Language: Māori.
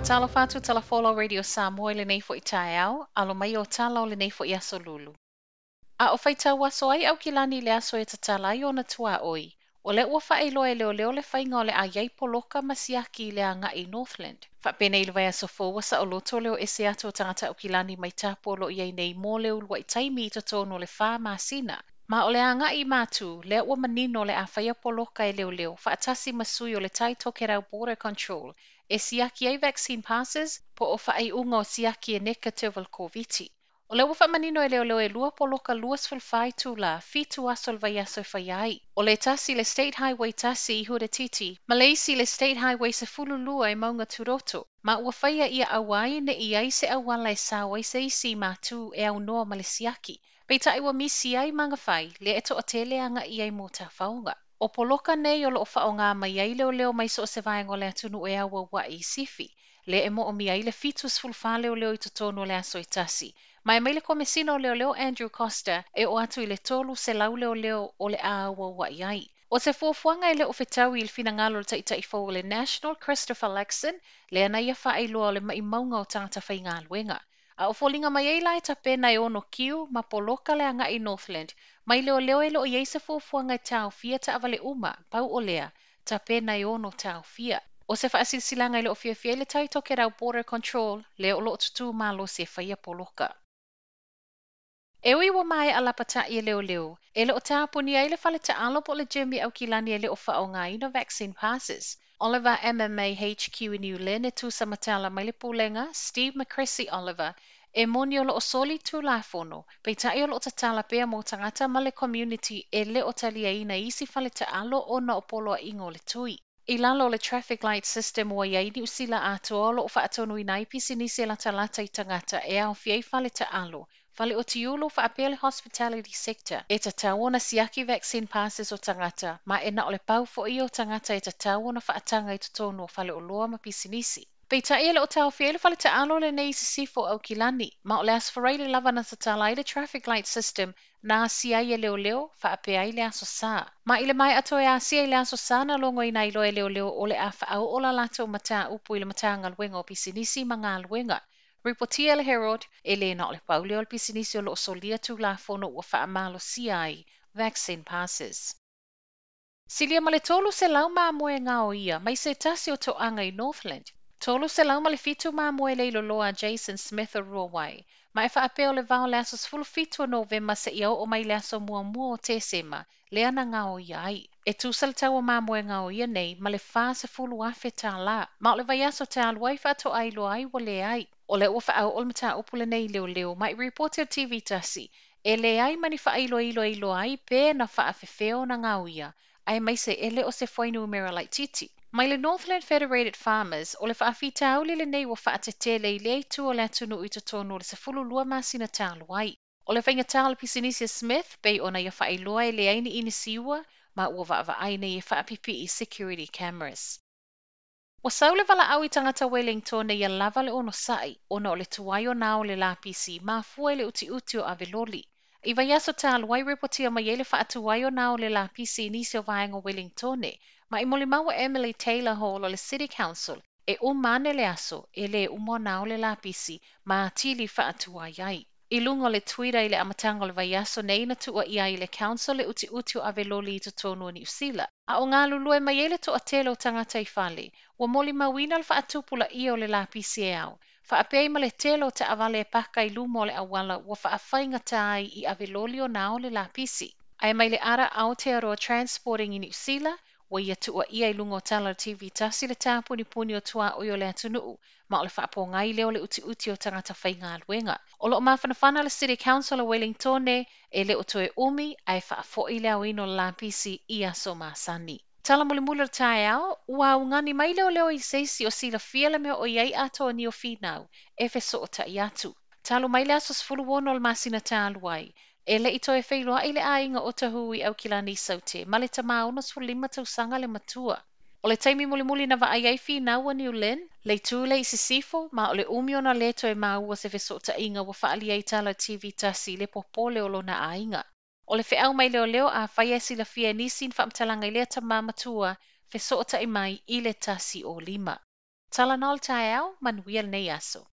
talo fatu talafolo radio Samoa le nei fo i tae au, alo mai o tala o le nei fo i aso lulu. A o faita waso ai au kilani le aso e tatala i o na tua oi, o le ua fai loa e leo leo le whainga o le a iai poloka masiaki le anga i Northland. Fa pene ilwa e aso fo wasa o loto leo e se ato tangata au kilani mai tapo lo iai nei mo leo lua i taimi i totono le wha masina. Ma o le anga i matu, le ua manino le a whaia poloka e leo leo, fa atasi masui o le tai toke rau border control, e siaki ai vaccine passes po o whaai unga o siaki e negative al COVID. O le wafa manino e leo leo e lua poloka luas fulfai tu la, fitu asol vai aso whaiai. O le tasi le State Highway tasi i Huda Titi, ma le isi le State Highway se fulu lua e maunga turoto, ma ua whaia ia awai ne iai se awala e sawai se isi matu e au noa ma le siaki. Peita iwa misi ai manga whai, le eto a tele anga iai mo ta whaunga. O poloka nei o lo o whaonga mai ai leo leo mai so se vaengo le atunu e awa wa i sifi. Le e mo o mi ai le fitus fulfa leo leo i totono le aso i tasi. Mai mai le komesino leo leo Andrew Costa e o atu i le tolu se lau leo leo o le awa wa i ai. O se fuafuanga le o fetawi il fina ngalo le taita i fo le National Christopher Lexon le ana ia wha ai loa le mai maunga o tangata whai ngā luenga. A o folinga mai ei lai ta pena e ono kiu ma poloka le anga i Northland. Mai leo leo e lo i eise fuafuanga i tau fia ta avale uma, pau o lea, ta pena e ono tau fia. O se whaasilsilanga i lo fia fia le tai toke rau border control, le o lo tutu malo se whaia poloka. E ui wa mai a lapata i leo leo, e le o tāpuni ai le whale ta alo po le Jimmy au kilani e le o whaonga ina vaccine passes. Oliver MMA HQ in New Lynn e tu samatala mai le pulenga, Steve McCressy Oliver, e moni o lo o soli tu la fono, pei tai o lo o tatala pea mo tangata ma le community e le o talia ina isi whale ta alo o na o polo a ingo le tui. I lalo le traffic light system o iai ni usila ato o lo o whaatonu ina i pisi nisi e lata lata i tangata e au fiei whale ta alo. Fale o tiulo fa apele hospitality sector e ta tawona siaki vaccine passes o tangata, ma e na ole pau fo i o tangata e ta tawona fa atanga i totono o fale o loa ma pisinisi. Pei ta ele o tau fiele fale ta alo le nei sifo au kilani, ma ole asfareile lava na ta tala i le traffic light system na asia i leo leo fa apea i le aso sa. Ma ile mai ato e asia i le aso sa na longo i nai loe leo leo ole a fa au ola lato mata upu i le mata ngalwenga o pisinisi ma ngalwenga. Ripotia le Herald e le na ole paulio al pisinisi o lo solia tu la fono ua wha amalo siai vaccine passes. Silia male tolu se lau maa moe ngā o ia, mai se tasi o to anga i Northland. Tolu se lau male fitu maa moe le ilo loa Jason Smith o Ruawai, ma e wha apeo le vao le aso sfulu fitu o Novemba se iau o mai le aso mua mua o te sema, le ana ngā o ia ai. E tu sal tau o maa moe ngā o ia nei, ma le wha se fulu afe tā la, ma o le vai aso te aluai wha to ai lo ai wa le ai. O le ua wha au olmata upule nei leo leo, mai reporter TV tasi, e le ai mani wha ilo ai, pe na wha afefeo na ngā o ia. Ai mai se ele o se whainu umera lai titi. Mai le Northland Federated Farmers o le whaafita au le nei wa whaatete le i tu o le atunu i totono le se fulu lua masina tālu ai. O le whainga tālu pisinisia Smith bei ona ia whaailoa e le aini ini siwa ma ua wa aine i whaapipi i security cameras. Wa saule wala au i tangata Wellington ia lava le ono sai, ona o le tuai o nao le lapisi ma fua le uti uti o aveloli. I vai aso tālu ai reportia mai ele whaatuai o nao le lapisi nisi o vaenga Wellingtone, ma i moli maua Emily Taylor Hall o le City Council, e umane le aso, e le umo nao le lapisi, ma atili whaatuai ai. I lungo le tuira i le amatanga le vai aso nei na tua ia i le council le uti uti o aveloli i totono ni usila. A o ngā lulue mai ele to atelo tangata i whale, wa moli mawina le whaatupula ia o le lapisi e au. Whaapei ma le telo te avale e paka i lumo le awala wa whaafainga tai i aveloli o nao le lapisi. Ai mai le ara Aotearoa Transporting i New Zealand, wa ia tua ia i lungo tala TV tasi le tāpuni puni o tua o le atunuu, ma o le whaapo ngai leo le uti uti o tangata whainga luenga. O lo mawhanawhana le City Council o Wellingtone e le o toe umi ai whaafo i leo ino le lapisi i aso masani. Tala muli mula tae ao, ua ungani mai leo leo i seisi o sila fiala mea o iei ato ni o finau, e feso o tai atu. Talo mai le aso sfulu wono al masina talu ai, e le ito e whailoa i le ainga o tahui au kilani saute, ma le tamauna sfulu lima tausanga le matua. O le taimi muli muli na wa ai finau a New Lynn, le tūle i sisifo, ma o le umiona le to e maua se feso o ta inga wa whaali ai tala TV tasi le popole o lona ainga. O le wheau mai leo leo a whaia sila fia nisin whaamtalanga i lea ta mamatua, fe soota i mai i le tasi o lima. Tala na o le tae au, manuia lenei aso.